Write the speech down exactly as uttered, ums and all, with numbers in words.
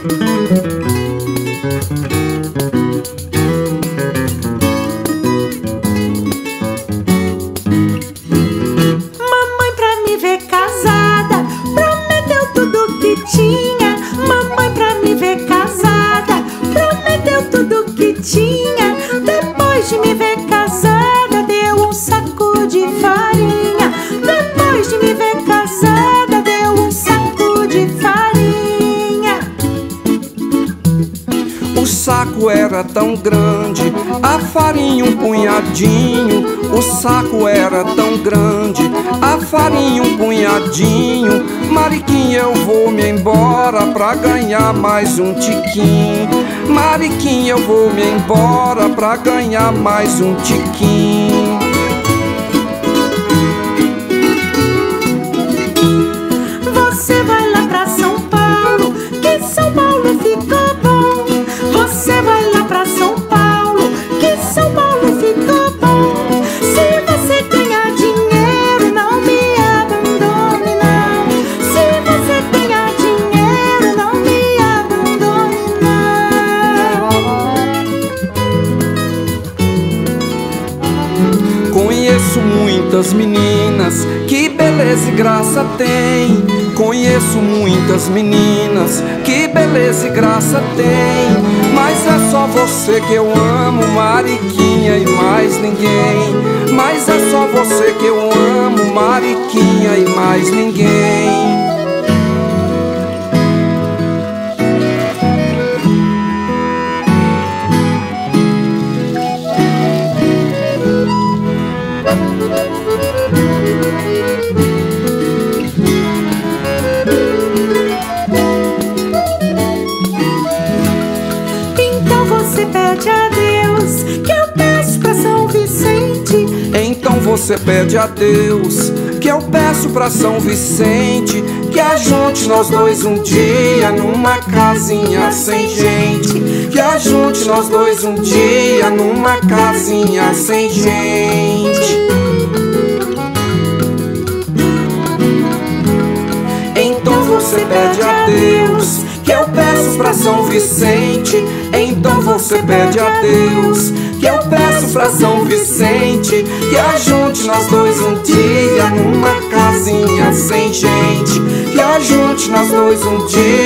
Mamãe, pra me ver casada, prometeu tudo que tinha. Mamãe, pra me ver casada, prometeu tudo que tinha. Depois de me ver casada, deu um saco de farinha. Depois de me ver casada, deu um saco de farinha. O saco era tão grande, a farinha um punhadinho. O saco era tão grande, a farinha um punhadinho. Mariquinha, eu vou me embora pra ganhar mais um tiquinho. Mariquinha, eu vou me embora pra ganhar mais um tiquinho. Você vai lá pra São Paulo, que São Paulo ficou bom. Você vai lá pra São Paulo, que São Paulo ficou bom. Se você ganhar dinheiro, não me abandone, não. Se você ganhar dinheiro, não me abandone, não. Conheço muitas meninas, que beleza e graça tem. Conheço muitas meninas, que beleza e graça tem. Mas é só você que eu amo, Mariquinha, e mais ninguém. Mas é só você que eu amo, Mariquinha, e mais ninguém. Então você pede a Deus que eu peço pra São Vicente. Então você pede a Deus que eu peço pra São Vicente, que ajunte nós dois um dia numa casinha sem gente. Que ajunte nós dois um dia numa casinha sem gente. Então você pede a Deus que eu peço pra São Vicente. Então você pede a Deus que eu peço pra São Vicente, que ajunte nós dois um dia numa casinha sem gente. Que ajunte nós dois um dia